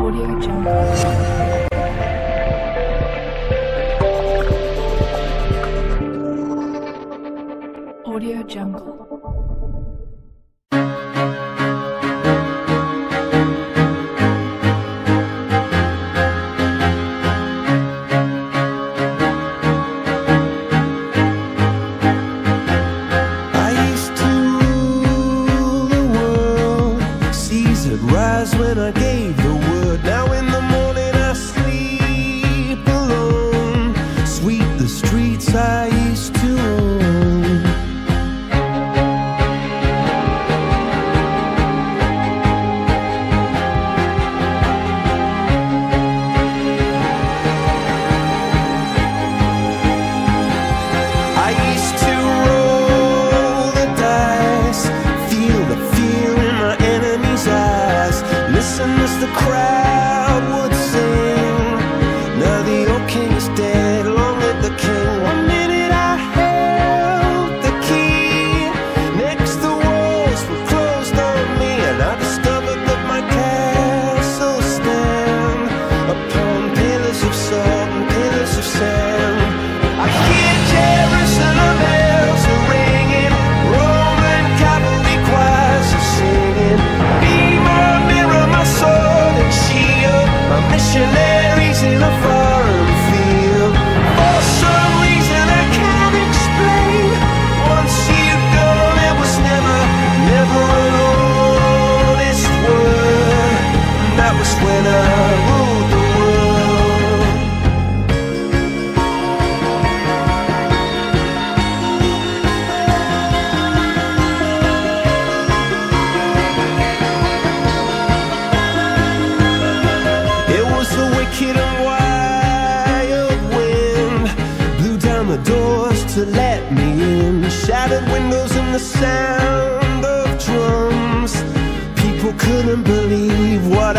Audio Jungle. Rise when I gave the word. Now in the morning I sleep alone. Sweep the streets I used to own. I used to roll the dice, feel the fear in my enemy's eyes. Listen as the crowd would sing. Now the old king is dead, long live the king. One minute I held the key, next the walls were closed on me, and I discovered that my castle stand upon pillars of salt and pillars of sand. I hear Jerusalem bells are ringing, Roman cavalry choirs are singing. Be my mirror, my sword and shield, my missionaries in a foreign field. For some reason I can't explain, once you've gone it was never, never an honest word. And that was when I ruled the world. It was the wicked and wild wind, blew down the doors to let me in. Shattered windows and the sound of drums. People couldn't believe what